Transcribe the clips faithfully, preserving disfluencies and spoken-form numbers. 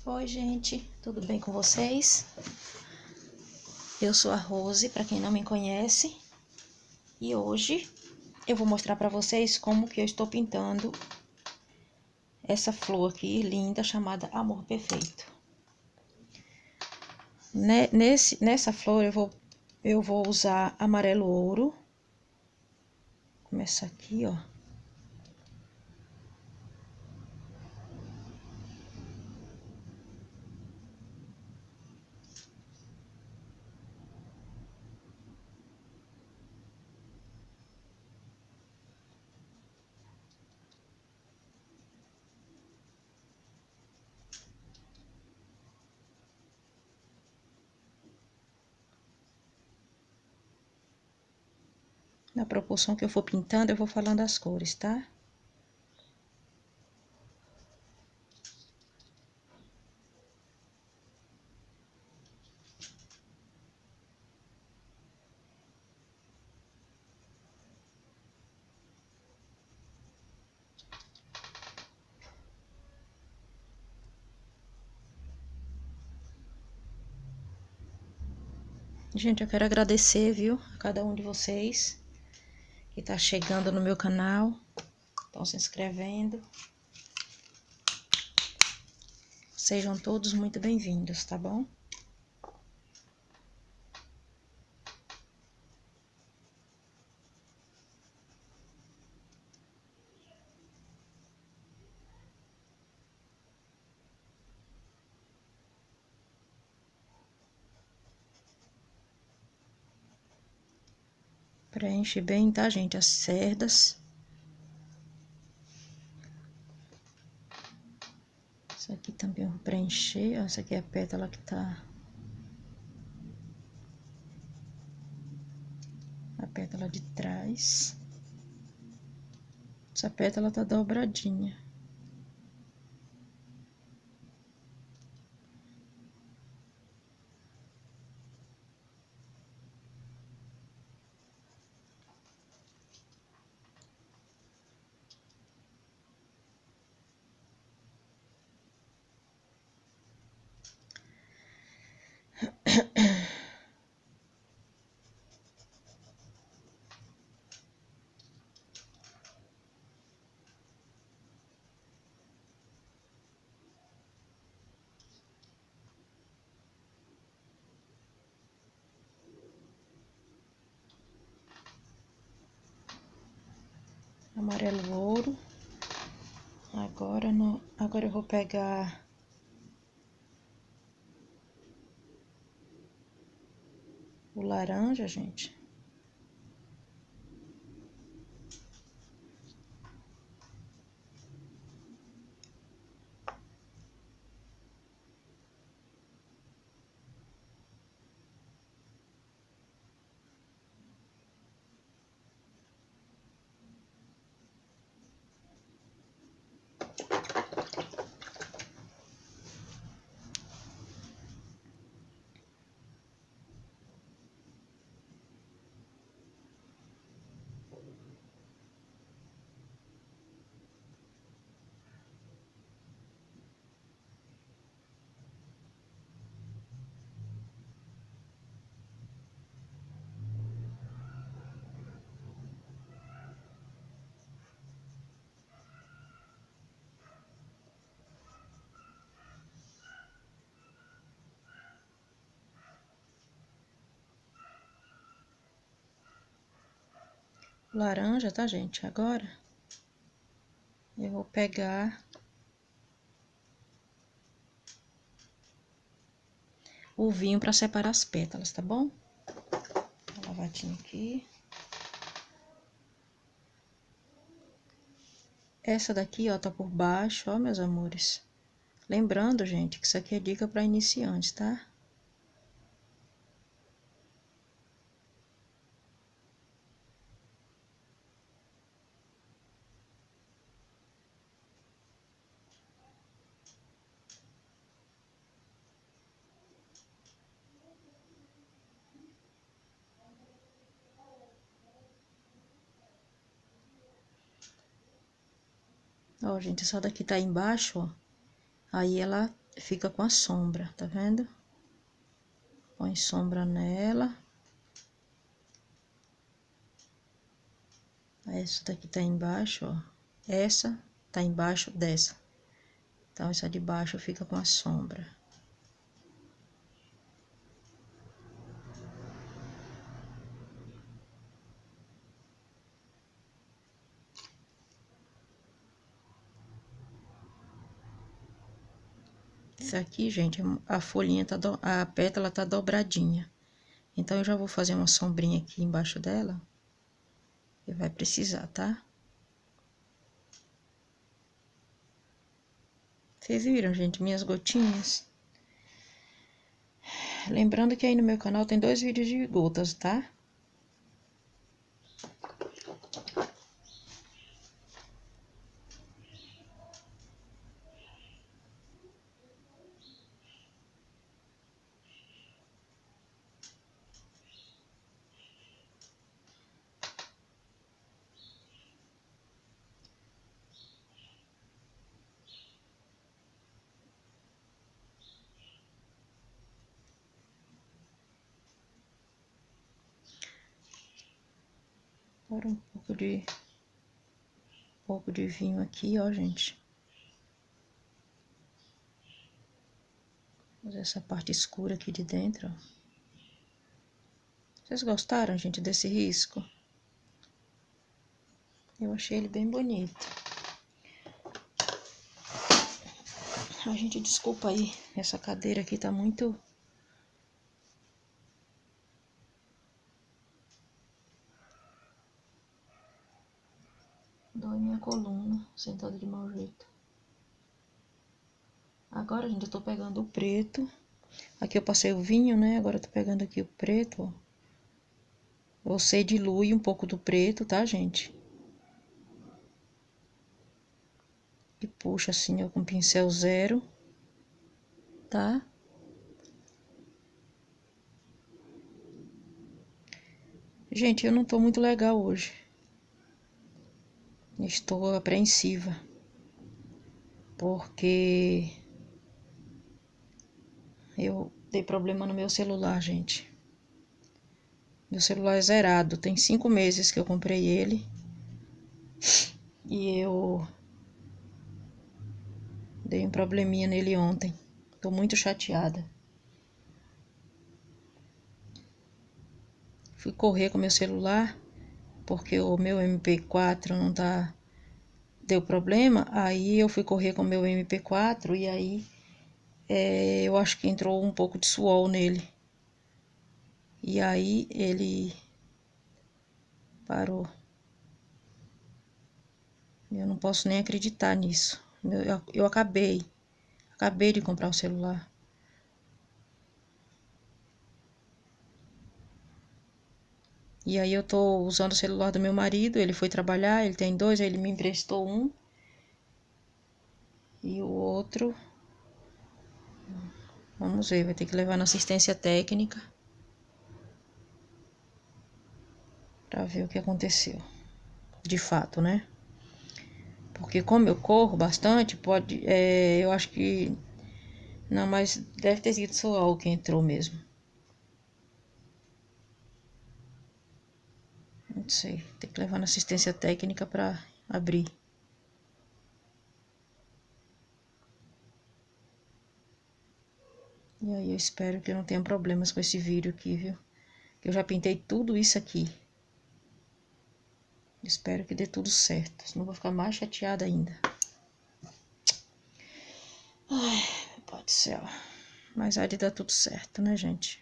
Oi, gente, tudo bem com vocês? Eu sou a Rose, para quem não me conhece, e hoje eu vou mostrar para vocês como que eu estou pintando essa flor aqui linda chamada Amor Perfeito. Nesse, nessa flor eu vou, eu vou usar amarelo ouro. Começa aqui, ó. Na proporção que eu for pintando, eu vou falando as cores, tá? Gente, eu quero agradecer, viu, a cada um de vocês que tá chegando no meu canal, estão se inscrevendo. Sejam todos muito bem-vindos, tá bom? Preenche bem, tá, gente? As cerdas. Isso aqui também eu vou preencher. Essa aqui é a pétala que tá... A pétala de trás. Essa pétala tá dobradinha. Amarelo ouro. Agora, no, agora eu vou pegar o laranja, gente. Laranja, tá, gente? Agora eu vou pegar o vinho para separar as pétalas, tá bom? Uma lavadinha aqui. Essa daqui, ó, tá por baixo, ó, meus amores. Lembrando, gente, que isso aqui é dica para iniciantes, tá? Ó, gente, essa daqui tá embaixo, ó. Aí ela, fica com a sombra, tá vendo? Põe sombra nela. Essa daqui tá embaixo, ó. Essa tá embaixo dessa. Então, essa de baixo fica com a sombra. Isso aqui, gente, a folhinha tá, do... a pétala tá dobradinha. Então, eu já vou fazer uma sombrinha aqui embaixo dela. E vai precisar, tá? Vocês viram, gente, minhas gotinhas? Lembrando que aí no meu canal tem dois vídeos de gotas, tá? Agora um pouco de... Um pouco de vinho aqui, ó, gente. Fazer essa parte escura aqui de dentro, ó. Vocês gostaram, gente, desse risco? Eu achei ele bem bonito. A gente, desculpa aí, essa cadeira aqui tá muito... Dói minha coluna, sentada de mau jeito. Agora, gente, eu tô pegando o preto. Aqui eu passei o vinho, né? Agora eu tô pegando aqui o preto, ó. Você dilui um pouco do preto, tá, gente? E puxa assim, ó, com pincel zero, tá? Gente, eu não tô muito legal hoje. Estou apreensiva. Porque eu dei problema no meu celular, gente. Meu celular é zerado. Tem cinco meses que eu comprei ele. E eu dei um probleminha nele ontem. Tô muito chateada. Fui correr com meu celular, porque o meu M P quatro não tá... Deu problema. Aí eu fui correr com o meu M P quatro e aí é, eu acho que entrou um pouco de suor nele. E aí ele parou. Eu não posso nem acreditar nisso. Eu, eu, eu acabei. Acabei de comprar o celular. E aí eu tô usando o celular do meu marido. Ele foi trabalhar, ele tem dois, aí ele me emprestou um. E o outro... Vamos ver, vai ter que levar na assistência técnica. Pra ver o que aconteceu. De fato, né? Porque como eu corro bastante, pode... É, eu acho que... Não, mas deve ter sido só o que entrou mesmo. Não sei, tem que levar na assistência técnica pra abrir. E aí eu espero que eu não tenha problemas com esse vídeo aqui, viu? Eu já pintei tudo isso aqui. Espero que dê tudo certo, senão eu vou ficar mais chateada ainda. Ai, meu pai do céu. Mas há de dar tudo certo, né, gente?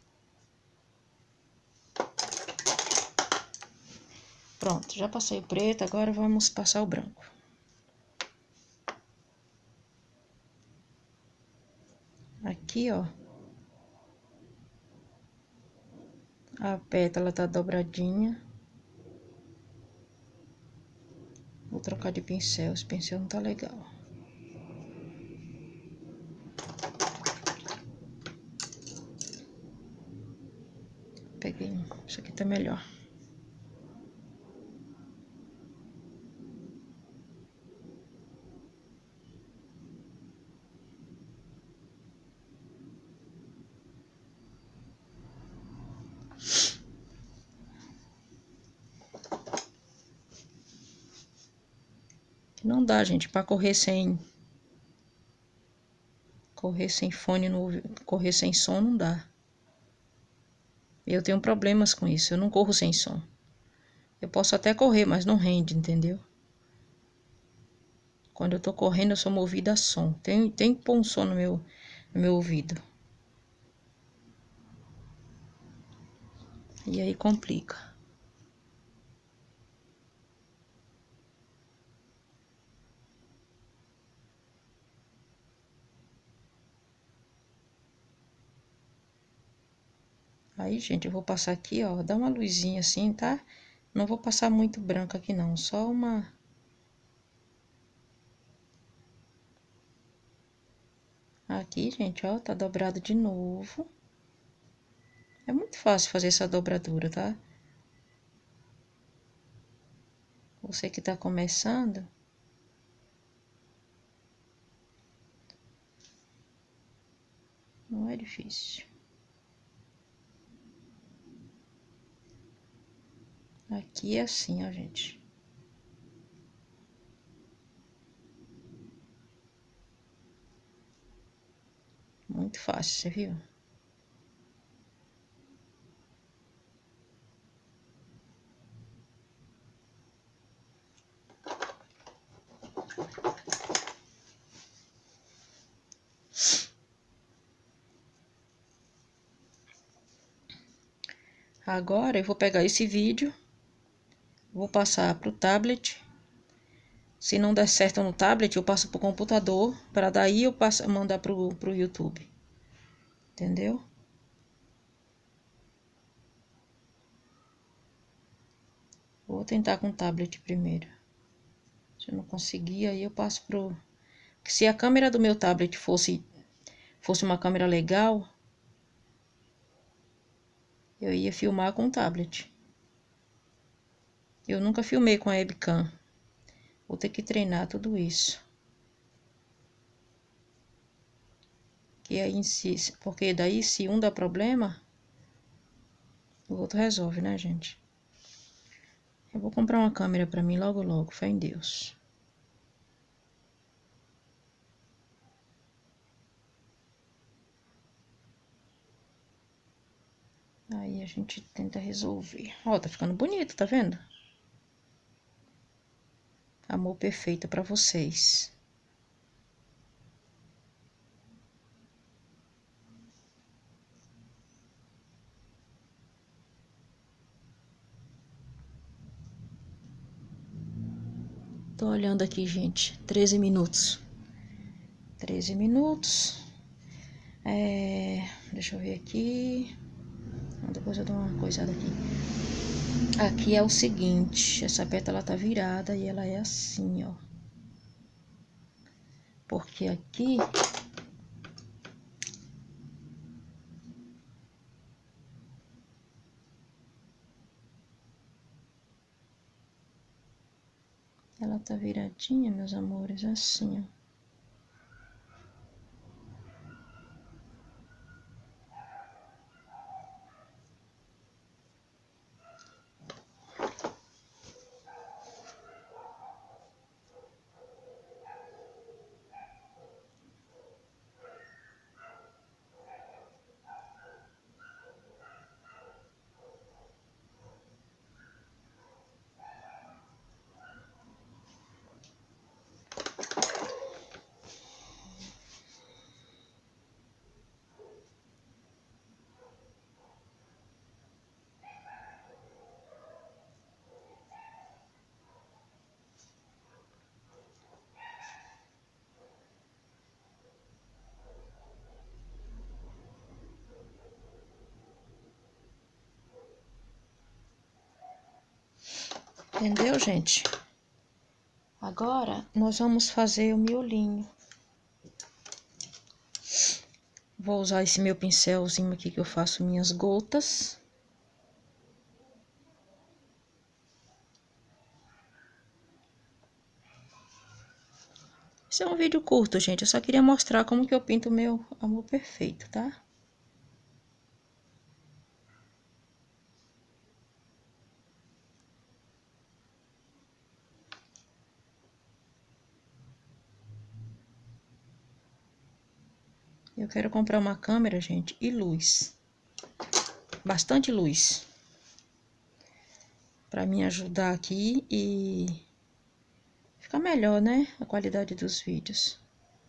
Pronto, já passei o preto, agora vamos passar o branco. Aqui, ó. A pétala tá dobradinha. Vou trocar de pincel, esse pincel não tá legal. Peguei um, isso aqui tá melhor. Não dá, gente, pra correr sem... Correr sem fone no ouvido, correr sem som não dá. Eu tenho problemas com isso, eu não corro sem som. Eu posso até correr, mas não rende, entendeu? Quando eu tô correndo, eu sou movida a som. Tem, tem que pôr um som no meu, no meu ouvido. E aí complica. Aí, gente, eu vou passar aqui, ó. Dá uma luzinha assim, tá? Não vou passar muito branco aqui, não. Só uma... Aqui, gente, ó. Tá dobrado de novo. É muito fácil fazer essa dobradura, tá? Você que tá começando... Não é difícil. Aqui é assim, ó, gente. Muito fácil, você viu? Agora eu vou pegar esse vídeo, vou passar pro tablet. Se não der certo no tablet, eu passo pro computador, para daí eu passo, mandar pro, pro YouTube. Entendeu? Vou tentar com o tablet primeiro. Se eu não conseguir, aí eu passo pro... Se a câmera do meu tablet fosse, fosse uma câmera legal, eu ia filmar com o tablet. Eu nunca filmei com a webcam. Vou ter que treinar tudo isso. Que aí, se, porque daí, se um dá problema, o outro resolve, né, gente? Eu vou comprar uma câmera pra mim logo, logo. Fé em Deus. Aí a gente tenta resolver. Ó, tá ficando bonito, tá vendo? Amor perfeito pra vocês. Tô olhando aqui, gente. treze minutos. treze minutos. É... Deixa eu ver aqui. Depois eu dou uma coisada aqui. Aqui é o seguinte. Essa pétala tá virada e ela é assim, ó. Porque aqui... Ela tá viradinha, meus amores, assim, ó. Entendeu, gente? Agora, nós vamos fazer o miolinho. Vou usar esse meu pincelzinho aqui que eu faço minhas gotas. Esse é um vídeo curto, gente. Eu só queria mostrar como que eu pinto o meu amor perfeito, tá? Eu quero comprar uma câmera, gente, e luz. Bastante luz. Pra me ajudar aqui e ficar melhor, né? A qualidade dos vídeos.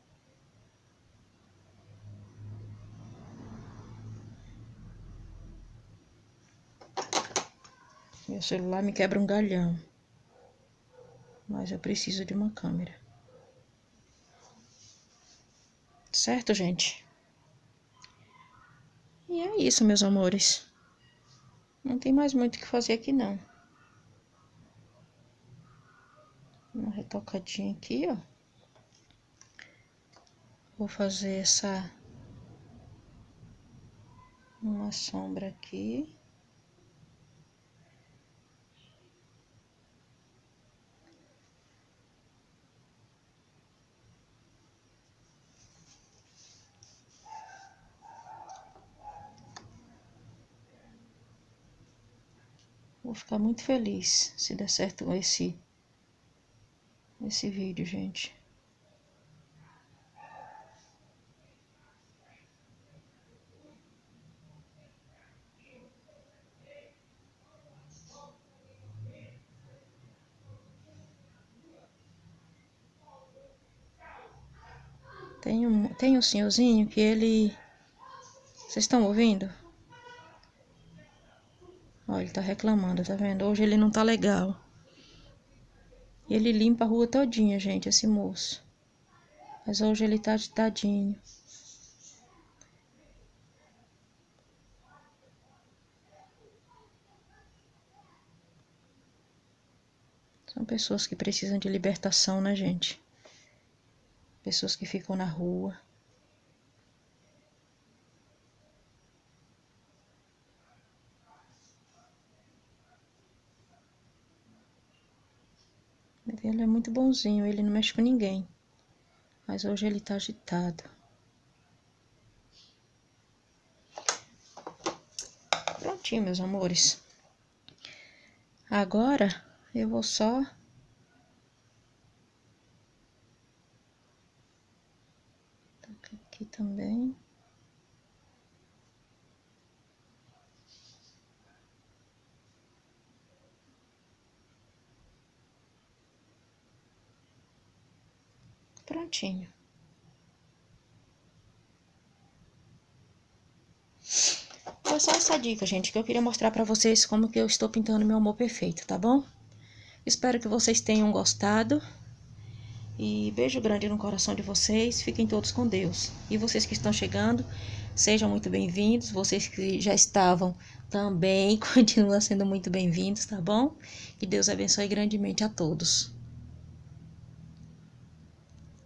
Meu celular me quebra um galhão. Mas eu preciso de uma câmera. Certo, gente? E é isso, meus amores. Não tem mais muito o que fazer aqui, não. Uma retocadinha aqui, ó. Vou fazer essa... uma sombra aqui. Vou ficar muito feliz se der certo esse, esse vídeo, gente. Tem um, tem um senhorzinho que ele... Vocês estão ouvindo? Olha, ele tá reclamando, tá vendo? Hoje ele não tá legal. Ele limpa a rua todinha, gente, esse moço. Mas hoje ele tá tadinho. São pessoas que precisam de libertação, né, gente? Pessoas que ficam na rua. Ele é muito bonzinho, ele não mexe com ninguém. Mas hoje ele tá agitado. Prontinho, meus amores. Agora eu vou só... aqui também. Prontinho. Foi só essa dica, gente, que eu queria mostrar pra vocês como que eu estou pintando meu amor perfeito, tá bom? Espero que vocês tenham gostado. E beijo grande no coração de vocês. Fiquem todos com Deus. E vocês que estão chegando, sejam muito bem-vindos. Vocês que já estavam também, continuam sendo muito bem-vindos, tá bom? Que Deus abençoe grandemente a todos.